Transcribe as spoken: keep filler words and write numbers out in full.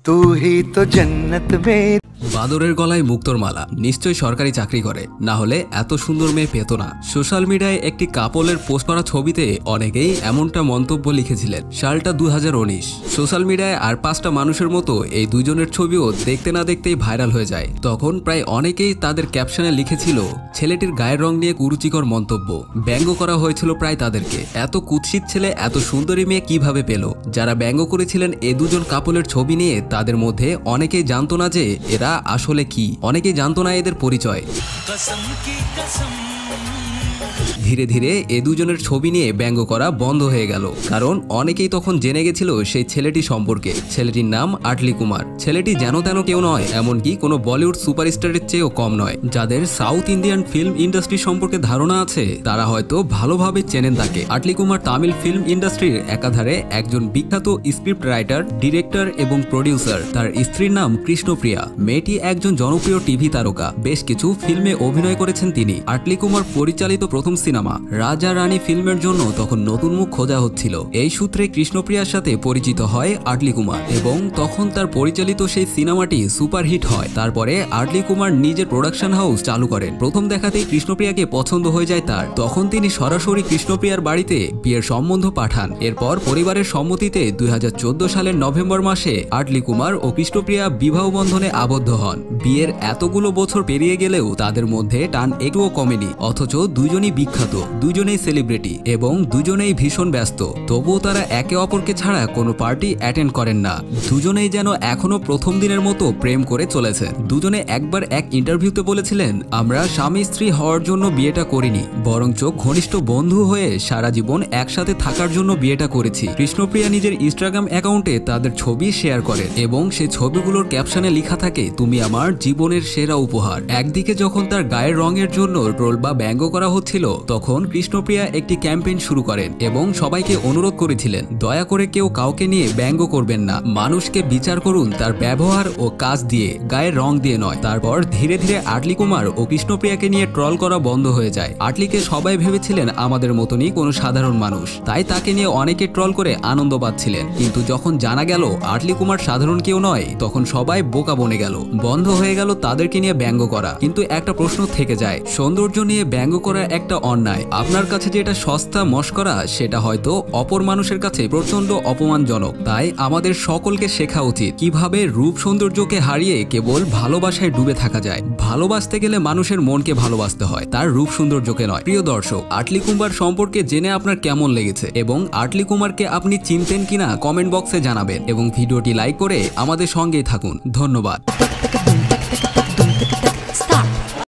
तू ही तो जन्नत में। বাদরের গলায় মুক্তোর মালা, নিশ্চয়ই সরকারি চাকরি করে, না হলে এত সুন্দর মেয়ে পেত না। সোশ্যাল মিডিয়ায় একটি কাপলের পোস্ট করা ছবিতে অনেকেই এমনটা মন্তব্য লিখেছিলেন। সালটা দু হাজার উনিশ। সোশ্যাল মিডিয়ায় আর পাঁচটা মানুষের মতো এই দুইজনের ছবিও দেখতে না দেখতেই ভাইরাল হয়ে যায়। তখন প্রায় অনেকেই তাদের ক্যাপশনে লিখেছিল ছেলেটির গায়ের রং নিয়ে কুরুচিকর মন্তব্য, ব্যঙ্গ করা হয়েছিল প্রায় তাদেরকে। এত কুৎসিত ছেলে এত সুন্দরী মেয়ে কিভাবে পেল? যারা ব্যঙ্গ করেছিলেন এ দুজন কাপলের ছবি নিয়ে, তাদের মধ্যে অনেকেই জানতো না যে এরা আসলে কি, অনেকেই জানতো না এদের পরিচয়। ধীরে ধীরে এ দুজনের ছবি নিয়ে ব্যঙ্গ করা বন্ধ হয়ে গেল, কারণ অনেকেই তখন জেনে গেছিল সেই ছেলেটি সম্পর্কে। ছেলেটির নাম আটলি কুমার। ছেলেটি যেন তেন কেউ নয়, এমনকি কোনো বলিউড সুপারস্টারের চেয়েও কম নয়। যাদের সাউথ ইন্ডিয়ান ফিল্ম ইন্ডাস্ট্রি সম্পর্কে ধারণা আছে তারা হয়তো ভালোভাবে চেনেন তাকে। আটলি কুমার তামিল ফিল্ম ইন্ডাস্ট্রির একাধারে একজন বিখ্যাত স্ক্রিপ্ট রাইটার, ডিরেক্টর এবং প্রডিউসার। তার স্ত্রীর নাম কৃষ্ণপ্রিয়া। মেয়েটি একজন জনপ্রিয় টিভি তারকা, বেশ কিছু ফিল্মে অভিনয় করেছেন তিনি। আটলি কুমার পরিচালিত প্রথম সিনেমা রাজা রানী ফিল্মের জন্য তখন নতুন মুখ খোঁজা হচ্ছিল। এই সূত্রে কৃষ্ণপ্রিয়ার সাথে পরিচিত হয় আটলি কুমার এবং তখন তার পরিচালিত সেই সিনেমাটি সুপারহিট হয়। তারপরে আটলি কুমার নিজের প্রোডাকশন হাউস চালু করেন। প্রথম দেখাতেই কৃষ্ণপ্রিয়াকে পছন্দ হয়ে যায় তার। তখন তিনি সরাসরি কৃষ্ণপ্রিয়ার বাড়িতে বিয়ের সম্বন্ধ পাঠান। এরপর পরিবারের সম্মতিতে দুই হাজার চোদ্দ সালের নভেম্বর মাসে আটলি কুমার ও কৃষ্ণপ্রিয়া বিবাহ বন্ধনে আবদ্ধ হন। বিয়ের এতগুলো বছর পেরিয়ে গেলেও তাদের মধ্যে টান একটুও কমেনি, অথচ দুজনই বিখ্যাত, দুজনেই সেলিব্রিটি এবং দুজনেই ভীষণ ব্যস্ত। তবুও তারা একে অপরকে ছাড়া কোনো পার্টি অ্যাটেন্ড করেন না। দুজনেই যেন এখনো প্রথম দিনের মতো প্রেম করে চলেছেন। দুজনে একবার এক ইন্টারভিউতে বলেছিলেন, আমরা স্বামী স্ত্রী হওয়ার জন্য বিয়েটা করিনি, বরঞ্চ ঘনিষ্ঠ বন্ধু হয়ে সারা জীবন একসাথে থাকার জন্য বিয়েটা করেছি। কৃষ্ণপ্রিয়া নিজের ইনস্টাগ্রাম অ্যাকাউন্টে তাদের ছবি শেয়ার করেন এবং সেই ছবিগুলোর ক্যাপশনে লেখা থাকে, তুমি আমার জীবনের সেরা উপহার। একদিকে যখন তার গায়ের রঙের জন্য ট্রোল বা ব্যঙ্গ করা হচ্ছিল, তখন কৃষ্ণপ্রিয়া একটি ক্যাম্পেইন শুরু করেন এবং সবাইকে অনুরোধ করেছিলেন, দয়া করে কেউ কাউকে নিয়ে ব্যঙ্গ করবেন না, মানুষকে বিচার করুন তার ব্যবহার ও কাজ দিয়ে, গায়ের রং দিয়ে নয়। তারপর ধীরে ধীরে আটলি কুমার ও কৃষ্ণপ্রিয়াকে নিয়ে ট্রল করা বন্ধ হয়ে যায়। আটলিকে সবাই ভেবেছিলেন আমাদের মতনই কোনো সাধারণ মানুষ, তাই তাকে নিয়ে অনেকে ট্রল করে আনন্দ পাচ্ছিলেন। কিন্তু যখন জানা গেল আটলি কুমার সাধারণ কেউ নয়, তখন সবাই বোকা বনে গেল, বন্ধ হয়ে গেল তাদেরকে নিয়ে ব্যঙ্গ করা। কিন্তু একটা প্রশ্ন থেকে যায়, সৌন্দর্য নিয়ে ব্যঙ্গ করা একটা অন্যায়। আপনার কাছে যেটা সস্তা মশকরা, সেটা হয়তো অপর মানুষের কাছে প্রচন্ড অপমানজনক। তাই আমাদের সকলকে শেখা উচিত কিভাবে রূপ সৌন্দর্যকে হারিয়ে কেবল ভালোবাসায় ডুবে থাকা যায়। ভালোবাসতে গেলে মানুষের মনকে ভালোবাসতে হয়, তার রূপ সৌন্দর্যকে নয়। প্রিয় দর্শক, আটলি কুমার সম্পর্কে জেনে আপনার কেমন লেগেছে এবং আটলি কুমারকে আপনি চিনতেন কিনা কমেন্ট বক্সে জানাবেন এবং ভিডিওটি লাইক করে আমাদের সঙ্গেই থাকুন। ধন্যবাদ।